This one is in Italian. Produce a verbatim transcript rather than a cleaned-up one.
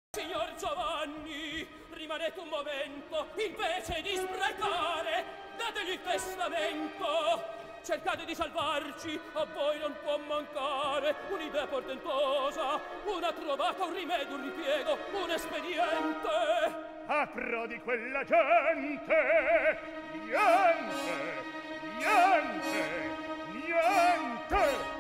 Signor Giovanni, rimanete un momento, invece di sprecare, dategli il testamento. Cercate di salvarci, a voi non può mancare un'idea portentosa, una trovata, un rimedio, un ripiego, un espediente. A pro di quella gente, niente, niente, niente.